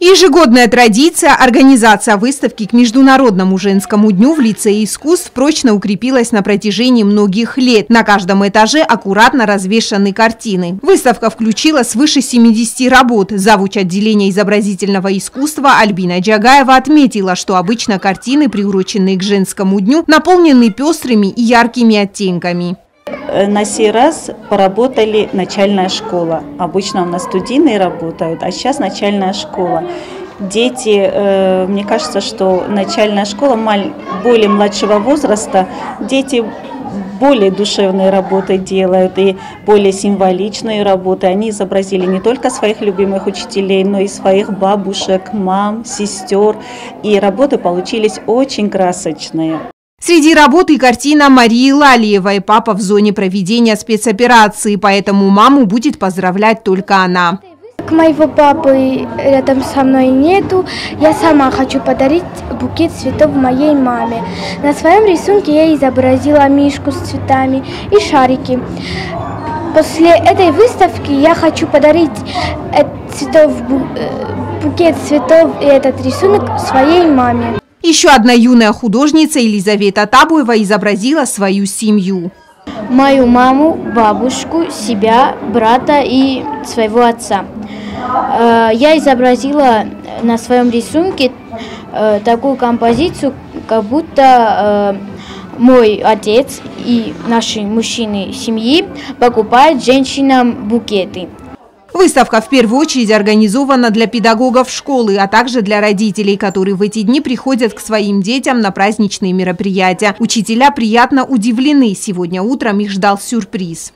Ежегодная традиция – организация выставки к Международному женскому дню в Лицее искусств прочно укрепилась на протяжении многих лет. На каждом этаже аккуратно развешаны картины. Выставка включила свыше 70 работ. Завуч отделения изобразительного искусства Альбина Джагаева отметила, что обычно картины, приуроченные к женскому дню, наполнены пестрыми и яркими оттенками. На сей раз поработали начальная школа. Обычно у нас студийные работают, а сейчас начальная школа. Дети, мне кажется, что начальная школа более младшего возраста, дети более душевные работы делают и более символичные работы. Они изобразили не только своих любимых учителей, но и своих бабушек, мам, сестер. И работы получились очень красочные. Среди работ и картина Марии Лалиевой. Папа в зоне проведения спецоперации, поэтому маму будет поздравлять только она. Моего папы рядом со мной нету. Я сама хочу подарить букет цветов моей маме. На своем рисунке я изобразила мишку с цветами и шарики. После этой выставки я хочу подарить букет цветов и этот рисунок своей маме. Еще одна юная художница Елизавета Табуева изобразила свою семью. Мою маму, бабушку, себя, брата и своего отца. Я изобразила на своем рисунке такую композицию, как будто мой отец и наши мужчины семьи покупают женщинам букеты. Выставка в первую очередь организована для педагогов школы, а также для родителей, которые в эти дни приходят к своим детям на праздничные мероприятия. Учителя приятно удивлены. Сегодня утром их ждал сюрприз.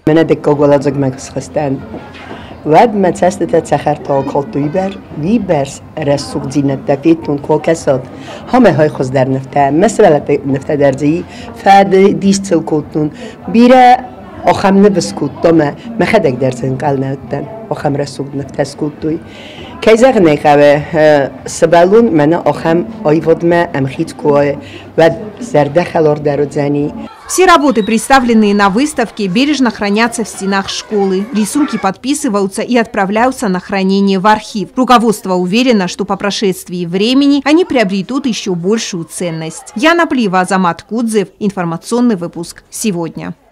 آخام نبسکوت دامه مخدک درزن قلنتن آخام رسوب نفتس کوتوی کیزق نکوه سبالون من آخام آیود ما امخیت کوه و زرده خلار درودزنی. Все работы, представленные на выставке, бережно хранятся в стенах школы. Рисунки подписываются и отправляются на хранение в архив. Руководство уверено, что по прошествии времени они приобретут еще большую ценность. Яна Плива, Азамат Кудзев. Информационный выпуск сегодня.